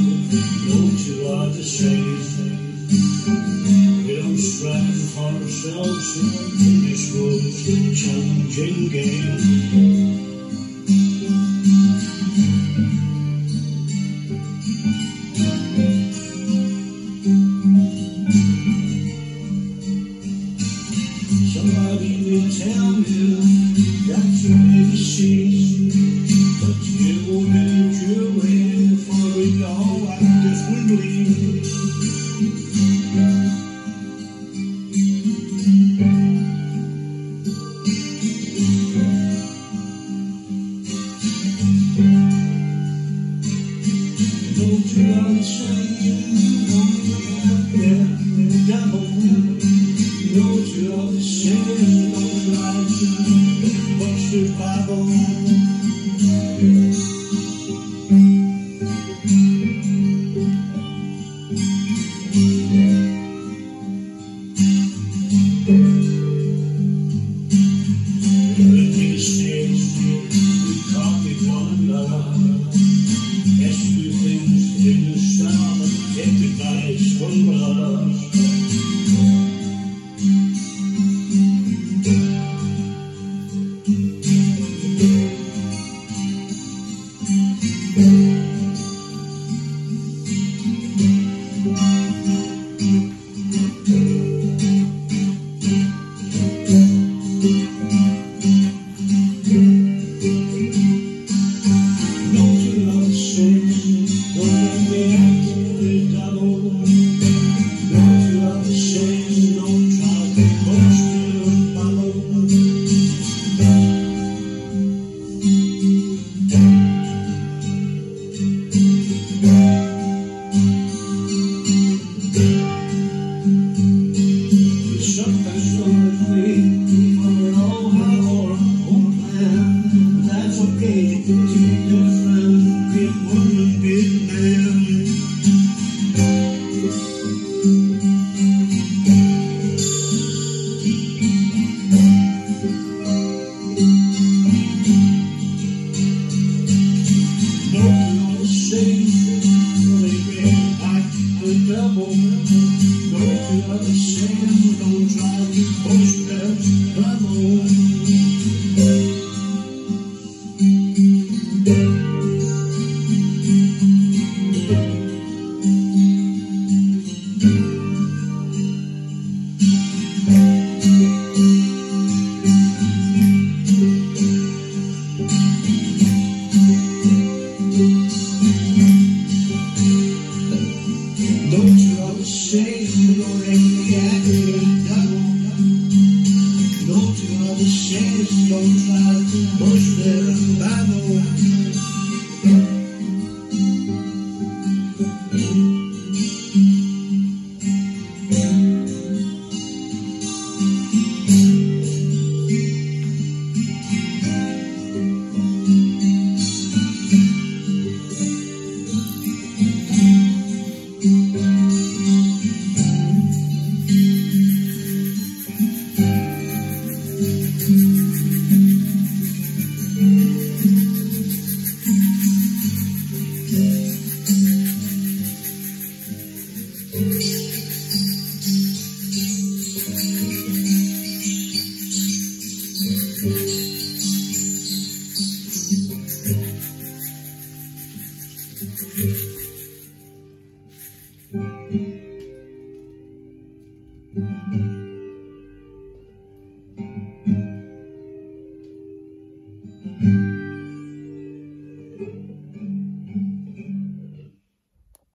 don't you are the same. We don't strive for ourselves in this world's challenging game. Somebody will tell you that you may see, but you will make your way for it all act differently. Don't you understand? Don't you have there, devil? Don't you understand? Don't try to bust your Bible. Everything stays, we copy one another. Yes, we do things in the style and take advice from others. Thank you.